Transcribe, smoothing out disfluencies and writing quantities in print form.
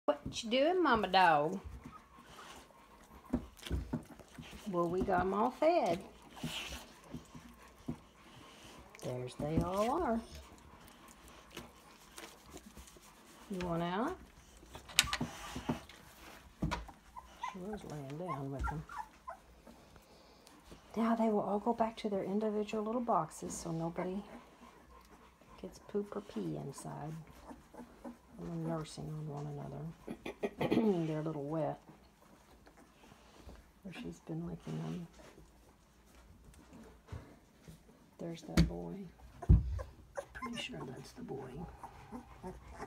What you doing, Mama Dog? Well, we got them all fed. There's they all are. You want out? She was laying down with them. Now they will all go back to their individual little boxes so nobody gets poop or pee inside. And they're nursing on one another. They're a little wet. Where she's been licking them. There's that boy. Pretty sure that's the boy.